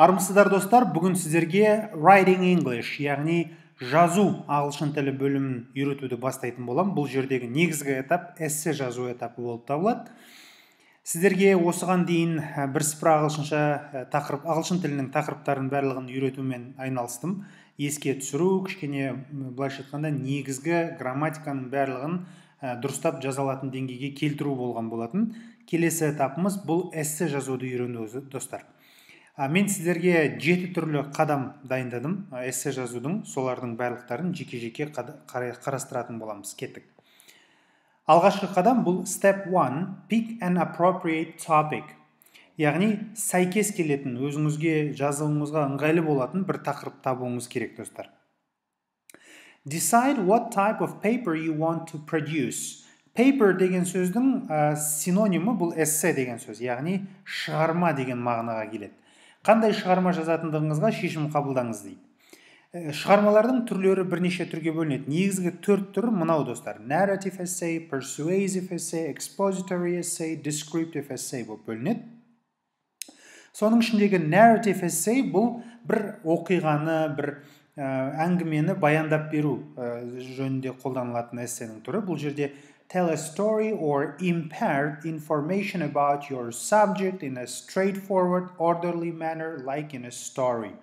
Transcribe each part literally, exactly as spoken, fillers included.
Армысыздар достар, бүгін сіздерге Writing English, яғни жазу ағылшын тілі бөлімін үйретуді бастайтын болам. Бұл жердегі негізгі этап эссе жазу этапы болып табылады. Сіздерге осыған дейін бірсыпыра ағылшынша тақырып, ағылшын тілінің тақырыптарын барлығын үйретумен айналыстым. Еске түсіру, кішкене былайша айтқанда негізгі грамматиканың барлығын дұрыстап жазалатын деңгейге келтіру болған болатын. Келесі этапымыз бұл эссе жазуды үйрену достар. Мен сіздерге жеті түрлі қадам дайындадым эссе жазудың, солардың барлықтарын жеке-жеке қарастыратын боламыз. Кеттік. Алғашқы қадам бұл step one, pick an appropriate topic. Яғни сәйкес келетін, өзіңізге жазуыңызға ыңғайлы болатын бір тақырып табуыңыз керек достар. Decide what type of paper you want to produce. Paper деген сөздің синонимі бұл эссе деген сөз, яғни шығарма деген мағынаға келеді. Қандай шығарма жазатындығыңызға шешім қабылдаңыз дейді. Шығармалардың түрлері бірнеше түрге бөлінеді. Негізгі төрт түрі мынау достар. Narrative essay, persuasive essay, expository essay, descriptive essay болып бөлінеді. Соның ішіндегі narrative essay бұл бір оқиғаны, бір әңгімені баяндап беру жөнінде қолданылатын эссенің түрі. Бұл жерде tell a story or impart information about your subject in a straightforward, orderly manner like in a story.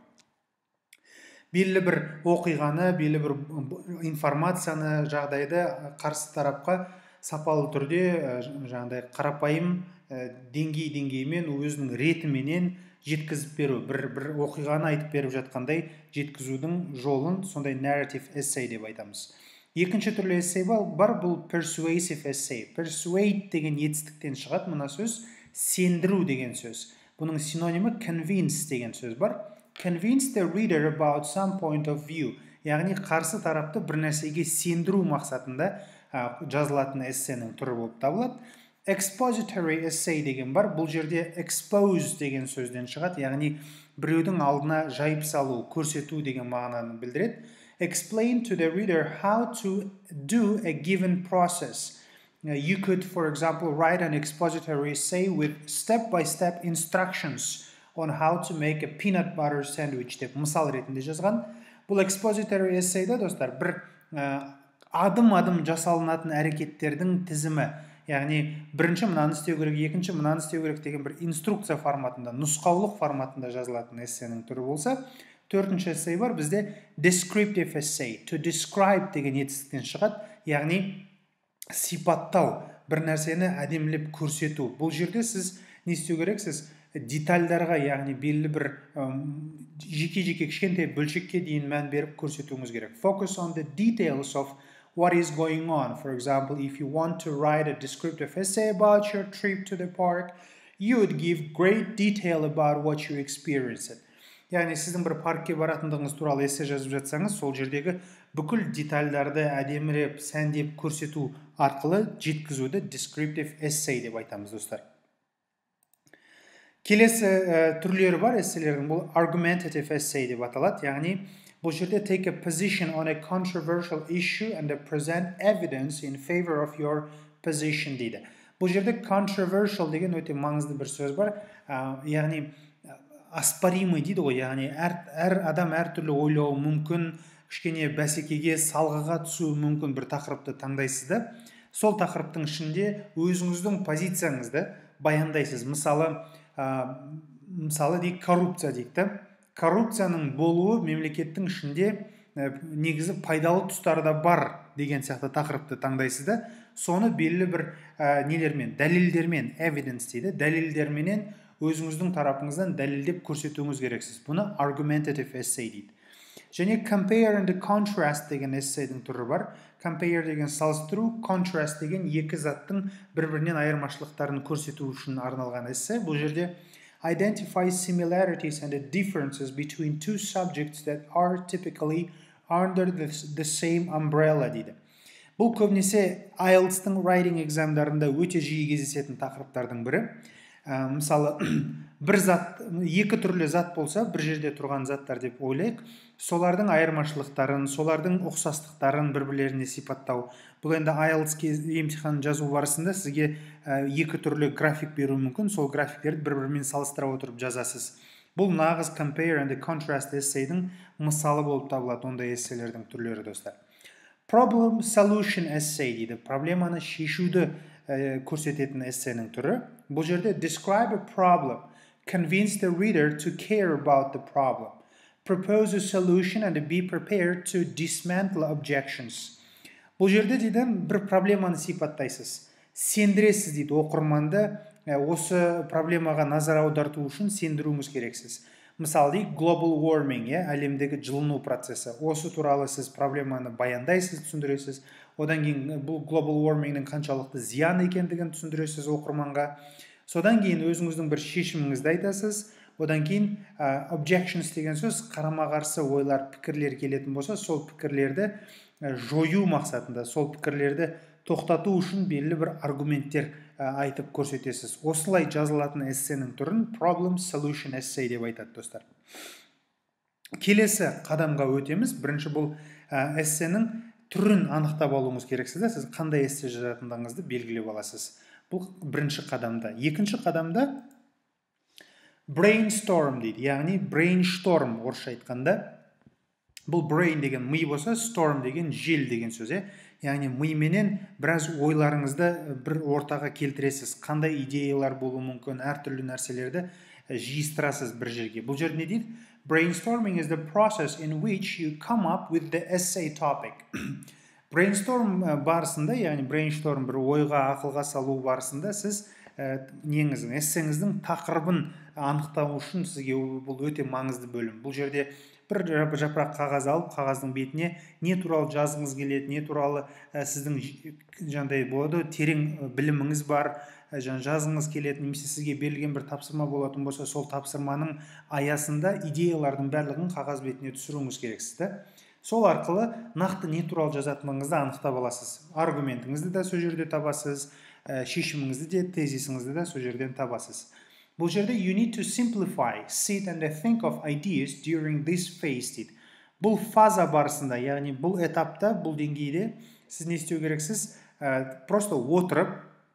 Белгілі бір оқиғаны, белгілі бір информацияны, жағдайды қарсы тарапқа сапалы түрде, жаңағыдай қарапайым деңгей-деңгеймен, өзінің ретіменен жеткізіп беру. Бір бір оқиғаны айтып беріп жатқандай жеткізудің жолын сондай narrative essay деп айтамыз. Екінші түрлі эссей бар, бұл persuasive essay. Persuade деген етістіктен шығады, мына сөз сендіру деген сөз. Бұның синонимі convince деген сөз бар. Convince the reader about some point of view. Яғни қарсы тарапты бір нәрсеге сендіру мақсатында жазылатын эссенің түрі болып табылады. Expository essay деген бар. Бұл жерде expose деген сөзден шығады, яғни біреудің алдына жайып салу, көрсету деген мағынаны білдіреді. Explain to the reader how to do a given process. You could, for example, write an expository essay with step-by-step instructions on how to make a peanut butter sandwich деп мысал ретінде жазған. Бұл expository essayда, достар, бір адым-адым жасалынатын әрекеттердің тізімі. Яғни, бірінші мынаны істеу керек, екінші мынаны істеу керек деген бір инструкция форматында, нұсқаулық форматында жазылатын эссенің түрі болса, төртінші эссей бар, бізде descriptive essay. To describe деген етістіктен шығады, яғни сипаттау, бір нәрсені әдемілеп көрсету. Бұл жерде сіз не істеу керексіз? Детальдарға, яғни белгілі бір жеке-жеке кішкентай бөлшекке дейін мән беріп көрсетуіңіз керек. Focus on the details of what is going on. For example, if you want to write a descriptive essay about your trip to the park, you would give great detail about what you experienced. Яғни сіздің бір паркке баратындығыңыз туралы эссе жазып жатсаңыз, сол жердегі бүкіл детальдарды әдеміреп, сәндеп көрсету арқылы жеткізуді descriptive essay деп айтамыз, достар. Келесі түрлері бар эсселердің, бұл argumentative essay деп аталады, яғни бұл жерде take a position on a controversial issue and present evidence in favor of your position дейді. Бұл жерде controversial деген өте маңызды бір сөз бар, яғни аспаримый дейді ғой, яғни әр адам әртүрлі ойлауы мүмкін, кішкене бәсекеге салғыға түсуі мүмкін бір тақырыпты таңдайсыз да, сол тақырыптың ішінде өзіңіздің позицияңызды баяндайсыз. Мысалы, мысалы дейік коррупция дейді. Коррупцияның болуы мемлекеттің ішінде негізі пайдалы тұстары да бар деген сияқты тақырыпты таңдайсыз да, соны белгілі бір нелермен, дәлелдермен, evidence дейді, дәлелдерменен өзіңіздің тарапыңыздан дәлелдеп көрсетуіңіз керексіз. Бұны argumentative essay дейді. Және compare and contrast деген эссейдің түрі бар. Compare деген салыстыру, contrast деген екі заттың бір-бірінен айырмашылықтарын көрсету үшін арналған эссе. Бұл жерде identify similarities and differences between two subjects that are typically under the same umbrella дейді. Бұл көбінесе айлтстың writing экзамдарында өте жиі кездесетін тақырыптардың бірі. Мысалы, бір зат, екі түрлі зат болса, бір жерде тұрған заттар деп ойлайық, солардың айырмашылықтарын, солардың ұқсастықтарын бір-бірлеріне сипаттау. Бұл енді айлтс емтиханын жазу барысында сізге екі түрлі график беруі мүмкін, сол графиктерді бір-бірімен салыстыра отырып жазасыз. Бұл нағыз compare and contrast эссейдің мысалы болып табылады, ондай эсселердің түрлері достар. Problem solution essay дейді. Проблеманы шешуді ә, көрсететін эссенің түрі. Бұл жерде describe a problem, convince the reader to care about the problem, propose a solution and be prepared to dismantle objections. Бұл жерде дейді бір проблеманы сипаттайсыз. Сендіресіз дейді оқырманды осы проблемаға назар аударту үшін сендіруіңіз керексіз. Мысалы дейік global warming, е, әлемдегі жылыну процесі. Осы туралы сіз проблеманы баяндайсыз, түсіндіресіз. Одан кейін бұл global warmingнің қаншалықты зиян екендігін түсіндіресіз оқырманға. Содан кейін өзіңіздің бір шешіміңізді айтасыз. Одан кейін uh, objections деген сөз қарама-қарсы ойлар, пікірлер келетін болса, сол пікірлерді uh, жою мақсатында, сол пікірлерді тоқтату үшін белгілі бір аргументтер uh, айтып көрсетесіз. Осылай жазылатын эссенің түрін problem solution essay деп айтады достар. Келесі қадамға өтеміз. Бірінші бұл uh, эссенің түрін анықтап алуыңыз керексіз. Сіз қандай эссе жазатындығыңызды белгілеп аласыз. Бұл бірінші қадамда. Екінші қадамда brainstorm дейді. Яғни brainstorm орысша айтқанда. Бұл brain деген ми болса, storm деген жел деген сөз. Яғни мименен біраз ойларыңызды бір ортаға келтіресіз. Қандай идеялар болуы мүмкін, әртүрлі нәрселерді жиыстырасыз бір жерге. Бұл жерде не дейді? Brainstorming is the process in which you come up with the essay topic. Brainstorm барысында, яғни brainstorm бір ойға, ақылға салу барысында сіз неңіздің, эссеңіздің тақырыбын анықтау үшін сізге бұл өте маңызды бөлім. Бұл жерде бір жапырақ қағаз алып, қағаздың бетіне не туралы жазғыңыз келеді, не туралы сіздің жандай болады, терең біліміңіз бар, жазғыңыз келеді, немесе сізге берілген бір тапсырма болатын болса, сол тапсырманың аясында идеялардың барлығын қағаз бетіне түсіруіңіз керексіз. Сол арқылы нақты не туралы жазатыныңызды анықтап аласыз. Аргументіңізді де сол жерде табасыз, шешіміңізді де, тезисіңізді де сол жерден табасыз. Бұл жерде you need to simplify, sit and think of ideas during this phase дейді. Бұл фаза барысында, яғни бұл этапта, бұл деңгейде сіз не істеу керексіз? Просто отырып,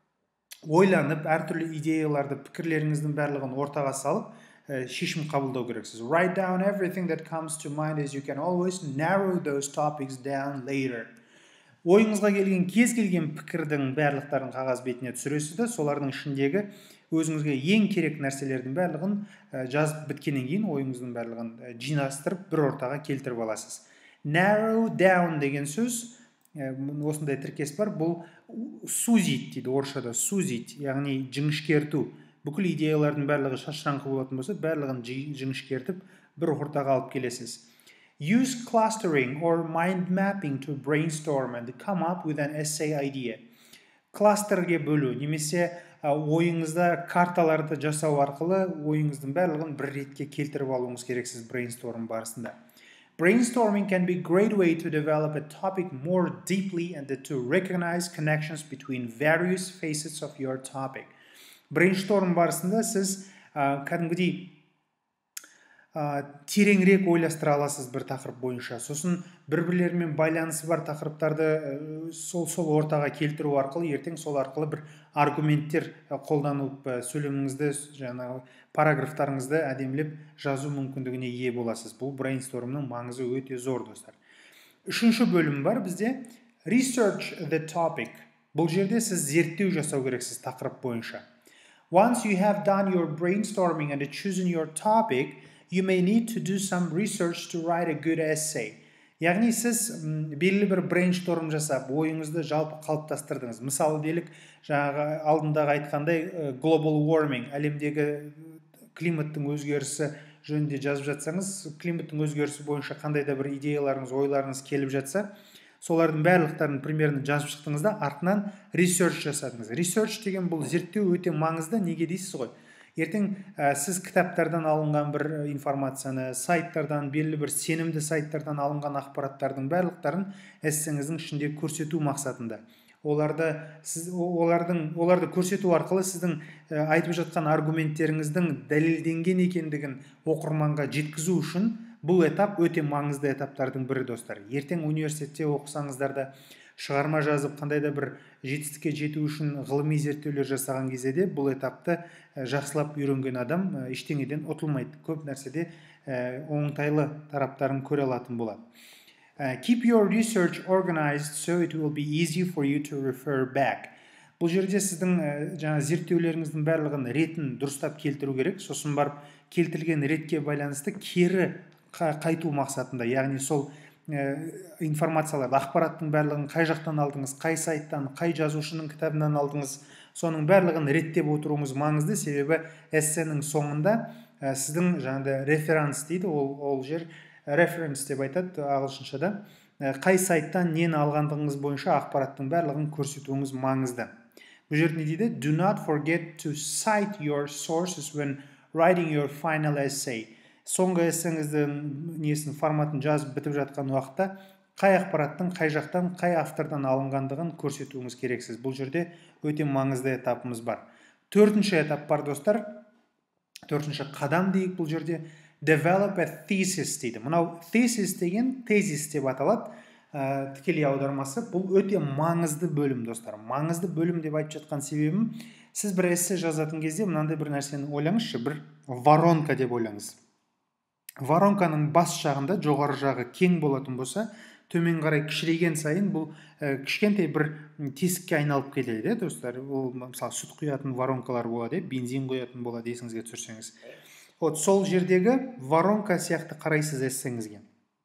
ойланып, әртүрлі идеяларды, пікірлеріңіздің барлығын ортаға салып, шешім қабылдау керексіз. Write down everything that comes to mind as you can always narrow those topics down later. Ойыңызға келген кез келген пікірдің барлықтарын қағаз бетіне түсіресіз де, солардың ішіндегі өзіңізге ең керек нәрселердің барлығын жазып біткеннен кейін ойыңыздың барлығын жинастырып бір ортаға келтіріп аласыз. Narrow down деген сөз, осындай тіркес бар, бұл сузить дейді, орысшада сузить, яғни жіңішкерту. Бүкіл идеялардың барлығы шашыраңқы болатын болса, барлығын жіңішкертіп бір ортаға алып келесіз. Use clustering or mind mapping to brainstorm and come up with an essay idea. Кластерге бөлу, немесе ойыңызда карталарды жасау арқылы ойыңыздың барлығын бір ретке келтіріп алуыңыз керексіз brainstorm барысында. Brainstorming can be a great way to develop a topic more deeply and to recognize connections between various facets of your topic. Brainstorm барысында сіз кәдімгідей тереңірек ойластыра аласыз бір тақырып бойынша. Сосын бір-бірлерімен байланысы бар тақырыптарды сол сол ортаға келтіру арқылы, ертең сол арқылы бір аргументтер қолданып сөйлеміңізді, жаңағы параграфтарыңызды әдемілеп жазу мүмкіндігіне ие боласыз. Бұл брейнстормның маңызы өте зор, достар. Үшінші бөлім бар бізде research the topic. Бұл жерде сіз зерттеу жасау керексіз тақырып бойынша. Once you have done your brainstorming and chosen your topic, you may need to do some research to write a good essay. Яғни сіз белгілі бір брейншторм жасап, ойыңызды жалпы қалыптастырдыңыз. Мысалы делік, жаңағы алдындағы айтқандай global warming, әлемдегі климаттың өзгерісі жөнінде жазып жатсаңыз, климаттың өзгерісі бойынша қандай да бір идеяларыңыз, ойларыңыз келіп жатса, солардың барлықтарын примерно жазып шықтыңызда, артынан research жасадыңыз. Research деген бұл зерттеу өте маңызды, неге дейсіз ғой? Ертең сіз кітаптардан алынған бір информацияны, сайттардан, белгілі бір сенімді сайттардан алынған ақпараттардың барлықтарын эссеңіздің ішінде көрсету мақсатында. Оларды, сіз, олардың, оларды көрсету арқылы сіздің айтып жатқан аргументтеріңіздің дәлелденген екендігін оқырманға жеткізу үшін бұл этап өте маңызды этаптардың бірі, достар. Ертең университетте оқысаңыздар да, шығарма жазып қандай да бір жетістікке жету үшін ғылыми зерттеулер жасаған кезде де бұл этапты жақсылап үйренген адам ештеңеден ұтылмайды, көп нәрседе оңтайлы тараптарын көре алатын болады. Keep your research organized so it will be easy for you to refer back. Бұл жерде сіздің жаңа зерттеулеріңіздің барлығын ретін дұрыстап келтіру керек, сосын барып келтірген ретке байланысты кері қайту мақсатында, яғни сол информацияларды, ақпараттың барлығын қай жақтан алдыңыз, қай сайттан, қай жазушының кітабынан алдыңыз, соның барлығын реттеп отыруыңыз маңызды, себебі эссенің соңында сіздің жаңағыдай реферанс дейді, ол, ол жер reference деп айтады ағылшыншада, қай сайттан нені алғандығыңыз бойынша ақпараттың барлығын көрсетуіңіз маңызды. Бұл жерде не дейді? Do not forget to cite your sources when writing your final essay. Соңғы эссеңіздің несін форматын жазып бітіп жатқан уақытта қай ақпараттың қай жақтан, қай автордан алынғандығын көрсетуіңіз керексіз. Бұл жерде өте маңызды этапымыз бар. Төртінші этап бар, достар. Төртінші қадам дейік бұл жерде. Develop a thesis дейді. Мынау thesis деген тезис деп аталады. Тікелей аудармасы. Бұл өте маңызды бөлім, достар. Маңызды бөлім деп айтып жатқан себебім, сіз бір эссе жазатын кезде мынандай бір нәрсені ойлаңызшы, бір воронка деп ойлаңыз. Воронканың бас жағында жоғары жағы кең болатын болса, төмен қарай кішірейген сайын бұл кішкентай бір тесікке айналып келеді, достар. Ол мысалы сүт құятын воронкалар болады, бензин құятын болады, есіңізге түсірсеңіз. Вот сол жердегі воронка сияқты қарайсыз эссеңізге.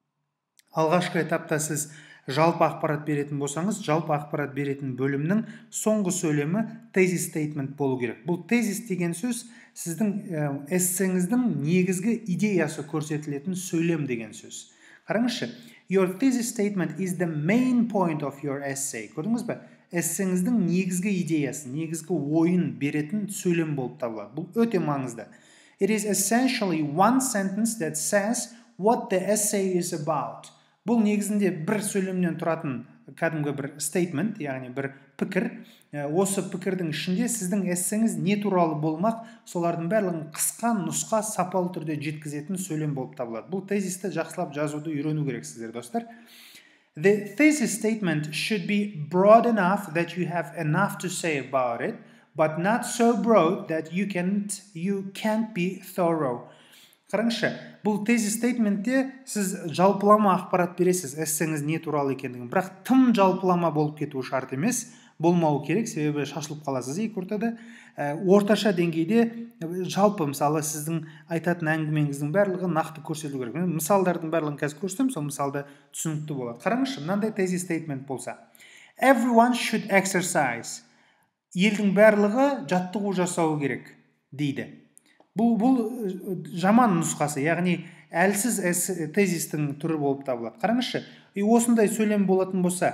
Алғашқы этапта сіз жалпы ақпарат беретін болсаңыз, жалпы ақпарат беретін бөлімнің соңғы сөйлемі тезис statement болу керек. Бұл тезис деген сөз сіздің эссеңіздің негізгі идеясы көрсетілетін сөйлем деген сөз. Қараңызшы, your thesis statement is the main point of your essay. Көрдіңіз бе? Эссеңіздің негізгі идеясы, негізгі ойын беретін сөйлем болып табылады. Бұл өте маңызды. It is essentially one sentence that says what the essay is about. Бұл негізінде бір сөйлемнен тұратын кәдімгі бір statement, яғни бір пікір. Осы пікірдің ішінде сіздің эссеңіз не туралы болмақ, солардың барлығын қысқа, нұсқа, сапалы түрде жеткізетін сөйлем болып табылады. Бұл тезисті жақсылап жазуды үйрену керек сіздер, достар. The thesis statement should be broad enough that you have enough to say about it, but not so broad that you can't, you can't be thorough. Қараңызшы, бұл тезис стейтментте сіз жалпылама ақпарат бересіз, эссеңіз не туралы екендігін, бірақ тым жалпылама болып кетуі шарт емес, болмауы керек, себебі шашылып қаласыз екі ортада. Орташа деңгейде жалпы, мысалы, сіздің айтатын әңгімеңіздің барлығы нақты көрсетілу керек. Мысалдардың барлығын қазір көрсетемін, сол мысалда түсінікті болады. Қараңызшы, мынандай тезис стейтмент болса. Everyone should exercise. Елдің барлығы жаттығу жасауы керек, дейді. Бұл, бұл жаман нұсқасы, яғни әлсіз тезистің түрі болып табылады. Қараңызшы, осындай сөйлем болатын болса,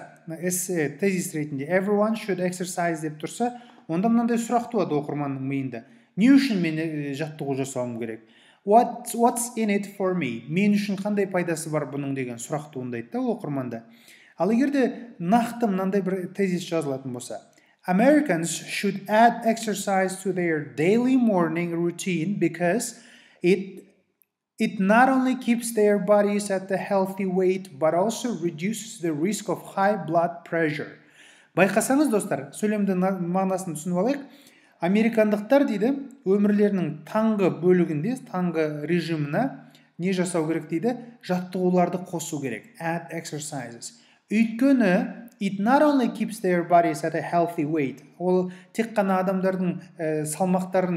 тезис ретінде everyone should exercise деп тұрса, онда мынандай сұрақ туады оқырманның миында. Не үшін мен жаттығу жасауым керек? What, what's in it for me? Мен үшін қандай пайдасы бар бұның деген сұрақ туындайды да оқырманда. Ал егерде нақты мынандай бір тезис жазылатын болса, Americans should add exercise to their daily morning routine because it, it not only keeps their bodies at a healthy weight, but also reduces the risk of high blood pressure. Байқасаңыз, достар, сөйлемді мағынасын түсініп алайық. Американдықтар дейді, өмірлерінің таңғы бөлігінде, таңғы режиміне не жасау керек дейді? Жаттығуларды қосу керек. Add exercises. Өйткені it not only keeps their bodies at a healthy weight. Ол тек қана адамдардың ә, салмақтарын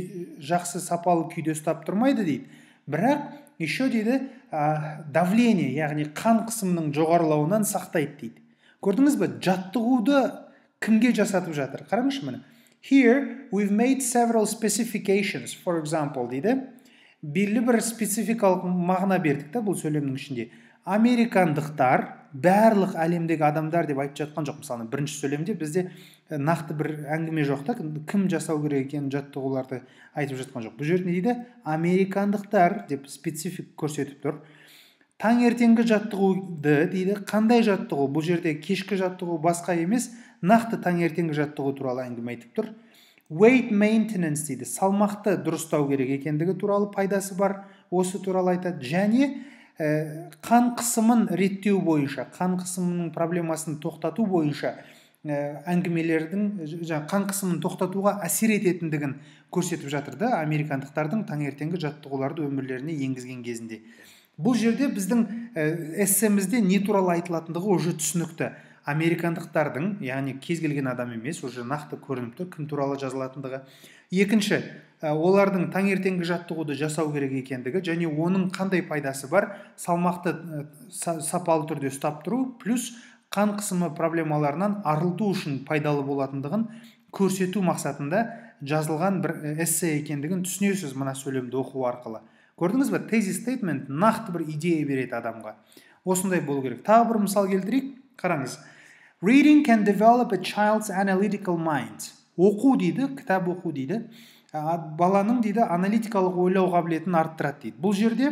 жақсы сапалы күйде ұстап тұрмайды дейді. Бірақ еще дейді ә, давление, яғни қан қысымының жоғарылауынан сақтайды дейді. Көрдіңіз бе? Жаттығуды кімге жасатып жатыр? Қараңызшы мені. Here we've made several specifications. For example, дейді. Белгілі бір спецификалық мағына бердік та бұл сөйлемнің ішінде. Американдықтар, барлық әлемдегі адамдар деп айтып жатқан жоқ. Мысалы, бірінші сөйлемде бізде нақты бір әңгіме жоқ та, кім жасау керек екенін жаттығуларды айтып жатқан жоқ. Бұл жерде не дейді? Американдықтар деп специфик көрсетіп тұр. Таңертеңгі жаттығуды дейді, қандай жаттығу? Бұл жерде кешкі жаттығу басқа емес, нақты таңертеңгі жаттығу туралы әңгіме айтып тұр. Weight maintenance дейді, салмақты дұрыстау керек екендігі туралы пайдасы бар, осы туралы айтады. Және қан қысымын реттеу бойынша, қан қысымының проблемасын тоқтату бойынша әңгімелердің, қан қысымын тоқтатуға әсер ететіндігін көрсетіп жатыр да американдықтардың таңертеңгі жаттығуларды өмірлеріне енгізген кезінде. Бұл жерде біздің эссемізде не туралы айтылатындығы уже түсінікті. Американдықтардың, яғни кез келген адам емес, уже нақты көрініпті кім туралы жазылатындығы. Екінші, олардың таңертеңгі жаттығуды жасау керек екендігі және оның қандай пайдасы бар, салмақты сапалы түрде ұстап тұру, плюс қан қысымы проблемаларынан арылту үшін пайдалы болатындығын көрсету мақсатында жазылған бір эссе екендігін түсінесіз мына сөйлемді оқу арқылы. Көрдіңіз бе? Thesis statement нақты бір идея береді адамға. Осындай болу керек. Тағы бір мысал келтірейік. Қараңыз. Reading can develop a child's analytical mind. Оқу дейді, кітап оқу дейді. Баланың дейді аналитикалық ойлау қабілетін арттырады дейді. Бұл жерде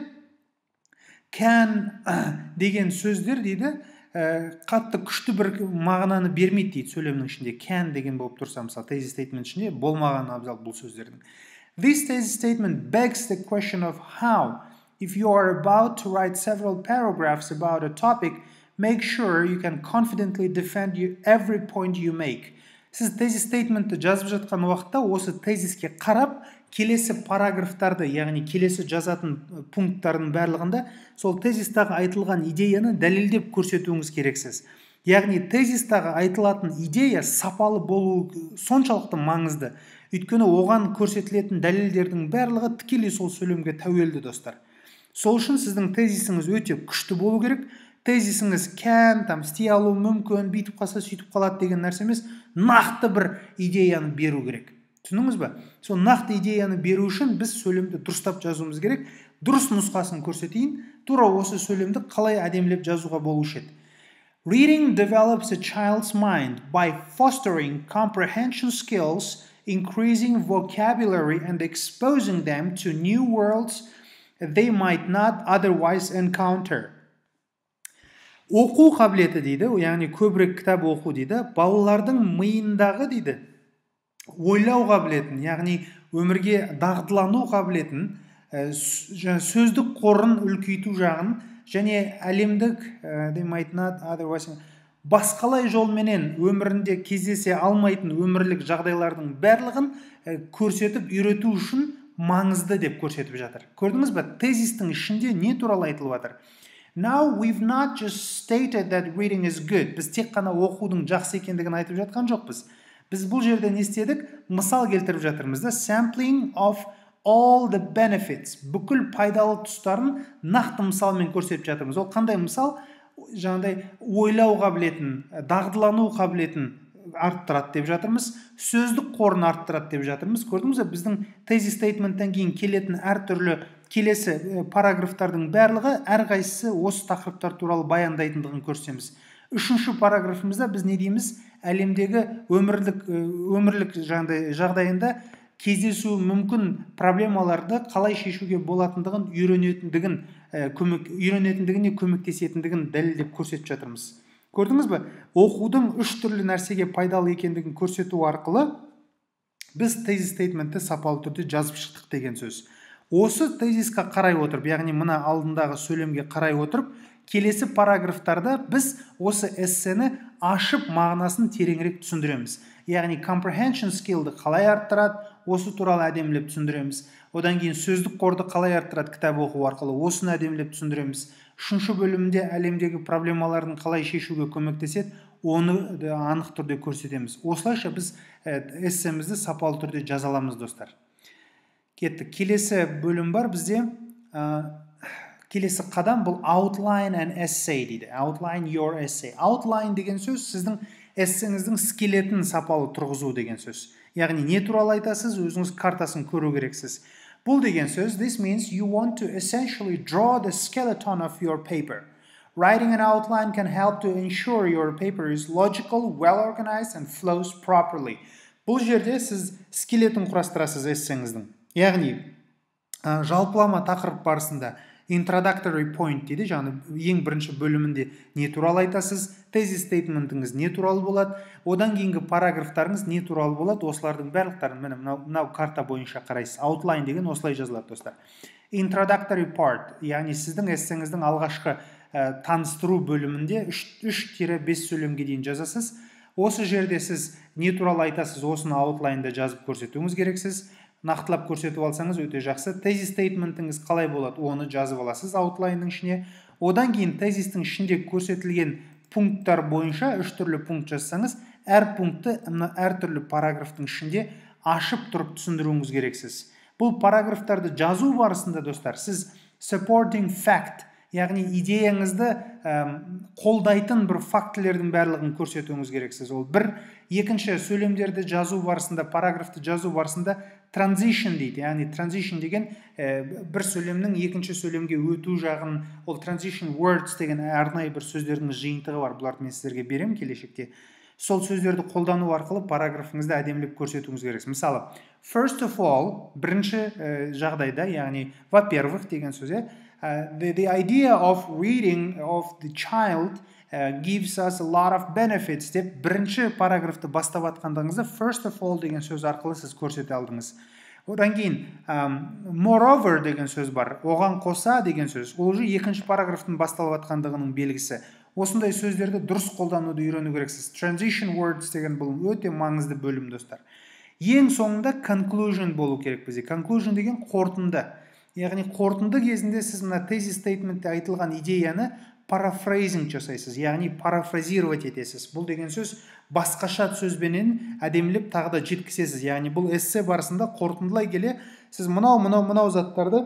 can деген сөздер дейді қатты күшті бір мағынаны бермейді дейді сөйлемнің ішінде. Can деген болып тұрса, мысалы, thesis statement ішінде болмаған абзал бұл сөздердің. This thesis statement begs the question of how, if you are about to write several paragraphs about a topic, make sure you can confidently defend you every point you make. Сіз thesis statementті жазып жатқан уақытта осы тезиске қарап, келесі параграфтарды, яғни келесі жазатын пункттардың барлығында сол тезистағы айтылған идеяны дәлелдеп көрсетуіңіз керексіз. Яғни тезистағы айтылатын идея сапалы болу соншалықты маңызды. Өйткені оған көрсетілетін дәлелдердің барлығы тікелей сол сөйлемге тәуелді, достар. Сол үшін сіздің тезисіңіз өте күшті болу керек. Тезисіңіз can, там, істей алу мүмкін, бүйтіп қалса сөйтіп қалады деген нәрсе емес, нақты бір идеяны беру керек. Түсіндіңіз бе? Сол нақты идеяны беру үшін біз сөйлемді дұрыстап жазуымыз керек. Дұрыс нұсқасын көрсетейін, тура осы сөйлемді қалай әдемілеп жазуға болушы еді. Reading develops a child's mind by fostering comprehension skills, increasing vocabulary and exposing them to new worlds they might not otherwise encounter. Оқу қабілеті дейді, яғни көбірек кітап оқу дейді, балалардың миындағы дейді, ойлау қабілетін, яғни өмірге дағдылану қабілетін, сөздік қорын үлкейту жағын, және әлемдік they might not otherwise басқалай жолменен өмірінде кездесе алмайтын өмірлік жағдайлардың барлығын көрсетіп үйрету үшін маңызды деп көрсетіп жатыр. Көрдіңіз бе? Тезистің ішінде не туралы айтылып жатыр? Now we've not just stated that reading is good. Біз тек қана оқудың жақсы екендігін айтып жатқан жоқпыз. Біз бұл жерде не істедік? Мысал келтіріп жатырмыз да, sampling of all the benefits. Бүкіл пайдалы тұстарын нақты мысалмен көрсетіп жатырмыз. Ол қандай мысал? Жаңағыдай ойлау қабілетін, дағдылану қабілетін арттырады деп жатырмыз, сөздік қорын арттырады деп жатырмыз. Көрдіңіз бе? Біздің thesis statemenттен кейін келетін әртүрлі келесі параграфтардың барлығы әрқайсысы осы тақырыптар туралы баяндайтындығын көрсетеміз. Үшінші параграфымызда біз не дейміз? Әлемдегі өмірлік өмірлік жағдайында кездесуі мүмкін проблемаларды қалай шешуге болатындығын үйренетіндігін көмек үйренетіндігіне көмектесетіндігін дәлелдеп көрсетіп жатырмыз. Көрдіңіз бе? Оқудың үш түрлі нәрсеге пайдалы екендігін көрсету арқылы біз thesis statementті сапалы түрде жазып шықтық деген сөз. Осы тезисқа қарай отырып, яғни мына алдындағы сөйлемге қарай отырып, келесі параграфтарда біз осы эссені ашып мағынасын тереңірек түсіндіреміз. Яғни comprehension skillді қалай арттырады, осы туралы әдемілеп түсіндіреміз. Одан кейін сөздік қорды қалай арттырады кітап оқу арқылы, осыны әдемілеп түсіндіреміз. Үшінші бөлімде әлемдегі проблемалардың қалай шешуге көмектеседі, оны анық түрде көрсетеміз. Осылайша біз эссемізді сапалы түрде жаза аламыз, достар. Кеттік. Келесі бөлім бар бізде. Келесі қадам бұл outline and essay дейді. Outline your essay. Outline деген сөз сіздің эссеңіздің скелетін сапалы тұрғызу деген сөз. Яғни не туралы айтасыз, өзіңіз картасын көру керексіз. Бұл деген сөз, this means you want to essentially draw the skeleton of your paper. Writing an outline can help to ensure your paper is logical, well organized and flows properly. Бұл жерде сіз скелетін құрастырасыз эссеңіздің. Яғни жалпылама тақырып барысында Introductory point дейді, жаңа ең бірінші бөлімінде не туралы айтасыз, thesis statementіңіз не туралы болады, одан кейінгі параграфтарыңыз не туралы болады, осылардың барлықтарын міне мынау карта бойынша қарайсыз. Outline деген осылай жазылады, достар. Introductory part, яғни сіздің эссеңіздің алғашқы ә, таныстыру бөлімінде үш бес сөйлемге дейін жазасыз. Осы жерде сіз не туралы айтасыз, осыны outline-да жазып көрсетуіңіз керексіз. Нақтылап көрсетіп алсаңыз өте жақсы. Thesis statementіңіз қалай болады, оны жазып аласыз outline-ның ішіне. Одан кейін тезистің ішінде көрсетілген пункттар бойынша үш түрлі пункт жазсаңыз, әр пунктты әр түрлі параграфтың ішінде ашып тұрып түсіндіруіңіз керексіз. Бұл параграфтарды жазу барысында, достар, сіз supporting fact, яғни идеяңызды қолдайтын бір фактілердің барлығын көрсетуіңіз керексіз. Ол бір. Екінші, сөйлемдерді жазу барысында, параграфты жазу барысында transition дейді. Яғни transition деген бір сөйлемнің екінші сөйлемге өту жағын, ол transition words деген арнайы бір сөздердің жиынтығы бар. Бұларды мен сіздерге берем келешекте. Сол сөздерді қолдану арқылы параграфыңызды әдемілеп көрсетуіңіз керек. Мысалы, first of all, бірінші жағдайда, яғни во-первых деген сөз, the, the idea of reading of the child uh, gives us a lot of benefits деп бірінші параграфты бастап атқандығыңызда first of all деген сөз арқылы сіз көрсете алдыңыз. Одан кейін um, moreover деген сөз бар, оған қоса деген сөз. Ол уже екінші параграфтың басталып атқандығының белгісі. Осындай сөздерді дұрыс қолдануды үйрену керексіз. Transition words деген бұл өте маңызды бөлім, достар. Ең соңында conclusion болу керек бізде. Conclusion деген қорытынды. Яғни қорытынды кезінде сіз мына thesis statementте айтылған идеяны парафрейзинг жасайсыз, яғни парафразировать етесіз. Бұл деген сөз басқаша сөзбенен әдемілеп тағы да жеткізесіз. Яғни бұл эссе барысында қорытындылай келе сіз мынау мынау мынау заттарды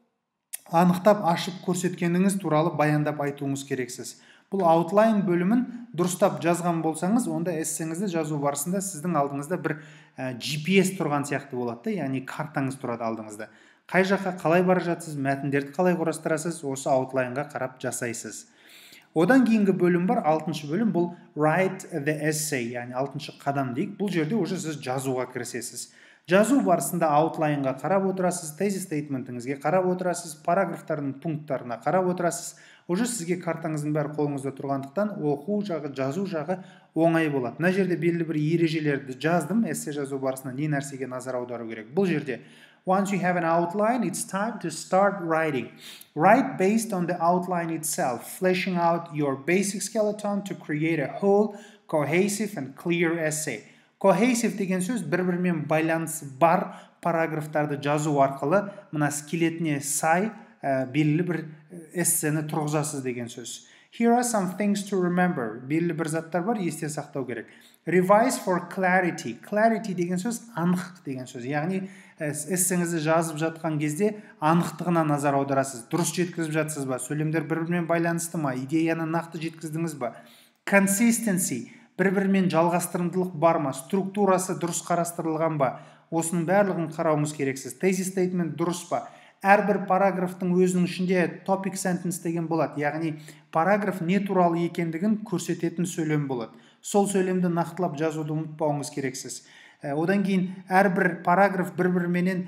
анықтап ашып көрсеткеніңіз туралы баяндап айтуыңыз керексіз. Бұл outline бөлімін дұрыстап жазған болсаңыз, онда эссеңізді жазу барысында сіздің алдыңызда бір джи пи эс тұрған сияқты болады, яғни картаңыз тұрады алдыңызда. Қай жаққа қалай бара жатсыз, мәтіндерді қалай құрастырасыз, осы outline-ға қарап жасайсыз. Одан кейінгі бөлім бар, алтыншы бөлім, бұл write the essay, яғни алтыншы қадам дейік. Бұл жерде уже сіз жазуға кірісесіз. Жазу барысында outline-ға қарап отырасыз, thesis statement-іңізге қарап отырасыз, параграфтардың пункттарына қарап отырасыз. Уже сізге картаңыздың бәрі қолыңызда тұрғандықтан оқу жағы, жазу жағы оңай болады. Мына жерде белгілі бір ережелерді жаздым, эссе жазу барысында не нәрсеге назар аудару керек. Бұл жерде once you have an outline, it's time to start writing. Write based on the outline itself, fleshing out your basic skeleton to create a whole, cohesive and clear essay. Cohesive деген сөз бір-бірімен байланысы бар параграфтарды жазу арқылы мына скелетіне сай белгілі бір эссені тұрғызасыз деген сөз. Here are some things to remember. Белгілі бір заттар бар, есте сақтау керек. Revise for clarity. Clarity деген сөз анық деген сөз. Яғни эссеңізді жазып жатқан кезде анықтығына назар аударасыз. Дұрыс жеткізіп жатсыз ба? Сөйлемдер бір-бірімен байланысты ма? Идеяны нақты жеткіздіңіз ба? Consistency. Бір-бірімен жалғастырымдылық бар ма? Структурасы дұрыс қарастырылған ба? Осының барлығын қарауымыз керексіз. Thesis statement дұрыс па? Әрбір параграфтың өзінің ішінде topic sentence деген болады. Яғни параграф не туралы екендігін көрсететін сөйлем болады. Сол сөйлемді нақтылап жазуды ұмытпауыңыз керексіз. Одан кейін әрбір параграф бір-біріменен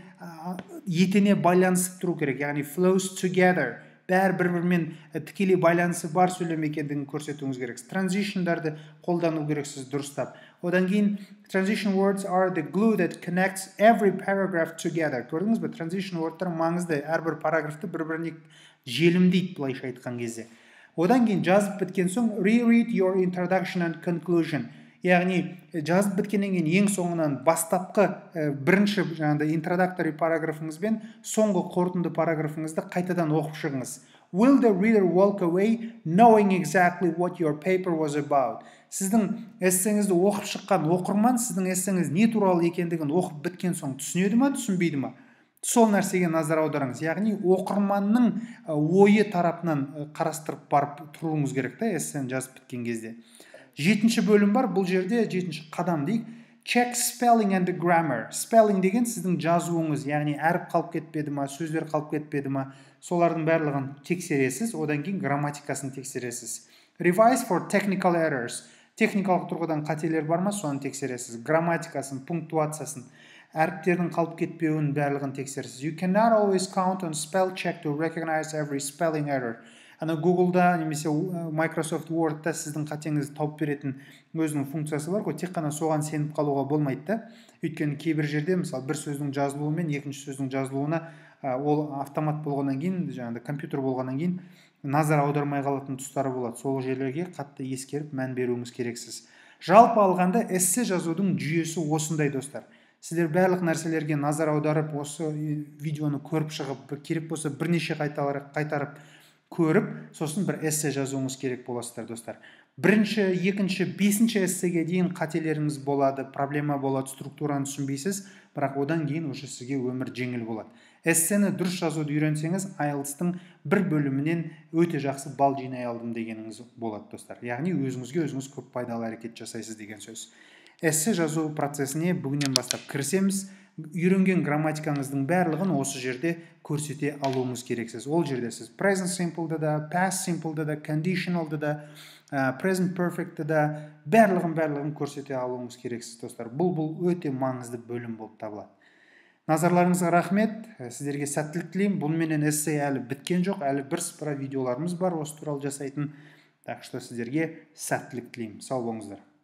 етене байланысып тұру керек. Яғни flows together. Бәр бір-бірімен тікелей байланысы бар сөйлем екендігін көрсетуіңіз керек. Transitionдарды қолдану керексіз дұрыстап. Одан кейін transition words are the glue that connects every paragraph together. Көрдіңіз бе? Transition wordтар маңызды, әрбір параграфты бір-біріне желімдейді, былайша айтқан кезде. Одан кейін жазып біткен соң reread your introduction and conclusion. Яғни жазып біткеннен кейін ең соңынан бастапқы бірінші жаңағыдай introductory параграфыңызбен соңғы қорытынды параграфыңызды қайтадан оқып шығыңыз. Will the reader walk away knowing exactly what your paper was about? Сіздің эссеңізді оқып шыққан оқырман сіздің эссеңіз не туралы екендігін оқып біткен соң түсінеді ма, түсінбейді ма? Сол нәрсеге назар аударыңыз. Яғни оқырманның ойы тарапынан қарастырып барып тұруыңыз керек та эссені жазып біткен кезде. Жетінші бөлім бар, бұл жерде жетінші қадам дейік. Check spelling and the grammar. Spelling деген сіздің жазуыңыз, яғни әріп қалып кетпеді ма, сөздер қалып кетпеді ма, солардың барлығын тексересіз, одан кейін грамматикасын тексересіз. Revise for technical errors. Техникалық тұрғыдан қателер бар ма, соны тексересіз. Грамматикасын, пунктуациясын. әріптердің қалып кетпеуін барлығын тексересіз. You cannot always count on spell check to recognize every spelling error. Ана Google'да немесе Microsoft Word'та сіздің қатеңізді тауып беретін өзінің функциясы бар ғой, тек қана соған сеніп қалуға болмайды да. Өйткені кейбір жерде мысалы бір сөздің жазылуы мен екінші сөздің жазылуына ол автомат болғаннан кейін, жаңағыдай компьютер болғаннан кейін назар аудармай қалатын тұстары болады. Сол жерлерге қатты ескеріп мән беруіңіз керексіз. Жалпы алғанда эссе жазудың жүйесі осындай, достар. Сіздер барлық нәрселерге назар аударып, осы видеоны көріп шығып, керек болса бірнеше қайтарып көріп, сосын бір эссе жазуыңыз керек боласыздар, достар. Бірінші, екінші, бесінші эссеге дейін қателеріңіз болады, проблема болады, структураны түсінбейсіз, бірақ одан кейін уже сізге өмір жеңіл болады. Эссені дұрыс жазуды үйренсеңіз, айлтстың бір бөлімінен өте жақсы балл жинай алдым дегеніңіз болады, достар. Яғни өзіңізге өзіңіз көп пайдалы әрекет жасайсыз деген сөз. Эссе жазу процесіне бүгіннен бастап кірісеміз. Үйренген грамматикаңыздың барлығын осы жерде көрсете алуыңыз керексіз. Ол жерде сіз present simple'да да, past simple'да да, conditional'да да, present perfect'та да барлығын барлығын көрсете алуыңыз керексіз, достар. Бұл бұл өте маңызды бөлім болып табылады. Назарларыңызға рахмет. Сіздерге сәттілік тілеймін. Бұнымен эссе әлі біткен жоқ, әлі бірсыпыра видеоларымыз бар осы туралы жасайтын. Так что сіздерге сәттілік тілеймін. Сау болыңыздар.